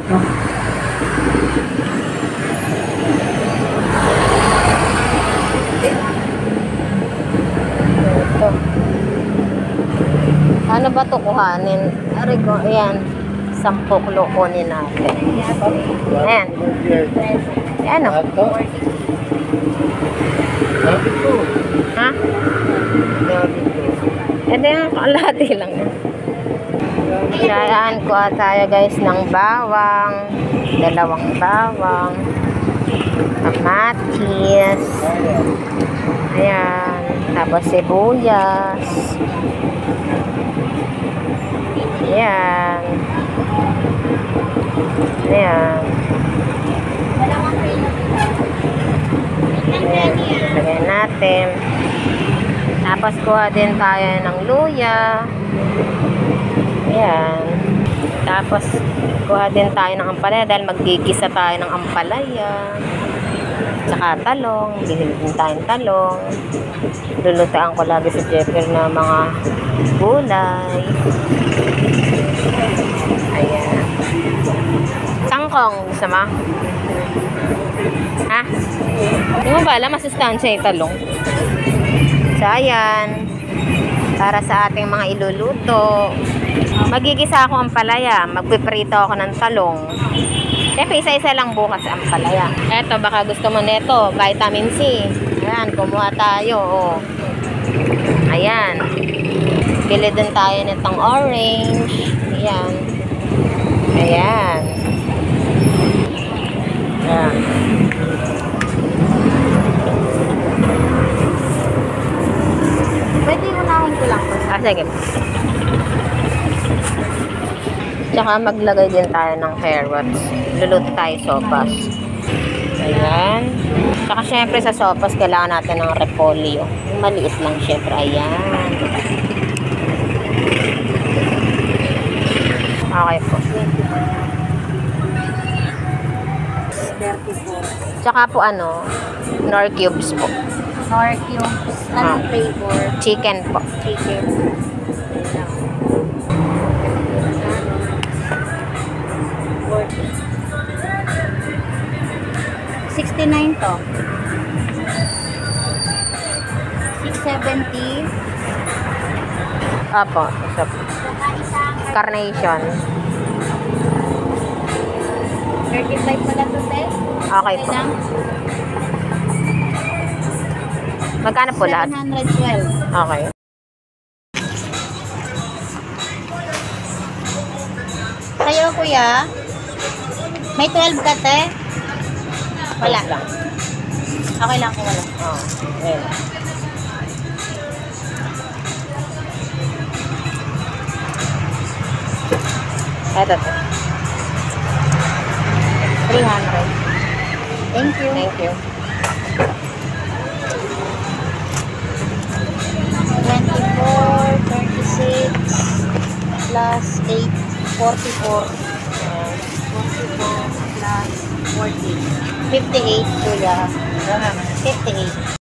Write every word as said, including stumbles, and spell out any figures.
Ito. Ano ba ito kuhanin? Ari ko, ayan. Sampo kilo kunin natin. Ayan. Ayan o. Ha? Ito yung kalahati lang. Ayan, kuha tayo guys ng bawang. Dalawang bawang. Kamatis. Ayan. Tapos sibuyas. Ayan. Ayan. Ayan. Lagyan natin. Tapos kuha din tayo ng luya. Ayan. Tapos kuha din tayo ng ampalaya dahil magigisa tayo ng ampalaya. Tsaka talong. Bihili din tayong talong. Lulutaan ko lagi si Jeffer na mga gulay. Ayan. Sangkong. Gusto mo? Ha? Hindi mo ba alam? Masustansya yung talong. So, ayan. Para sa ating mga iluluto. Magigisa ako ang palaya. Magpiprito ako ng talong. Siyempre, isa-isa lang bukas ang palaya. Eto, baka gusto mo neto. Vitamin C. Ayan, kumuha tayo. Oh. Ayan. Bili din tayo nitong orange. Ayan. Ayan. Ayan. Pwede unahin ko lang. Ah, sige. Tsaka maglagay din tayo ng carrots. Luluto tayo sopas. Ayan. Tsaka syempre sa sopas, kailangan natin ng repolyo. Maliit lang syempre. Ayan. Okay po. thirty-four. Tsaka po ano, nor cubes po. Nor cubes. Anong Ah. flavor? Chicken po. Chicken. sixty-nine to. six seventy. Apo. So, carnation. thirty-five pala to, te. Okay po. lang? Magkano po lahat? seven twelve. Okay. Sa'yo, kuya? May twelve ka, te? Wala. lang. Okay lang kung wala. Oh. Ayan. Eto po. three hundred. Thank you. Thank you. twenty-four, thirty-six, plus eight, forty-four. forty-four plus forty. fifty-eight, kuya. fifty-eight.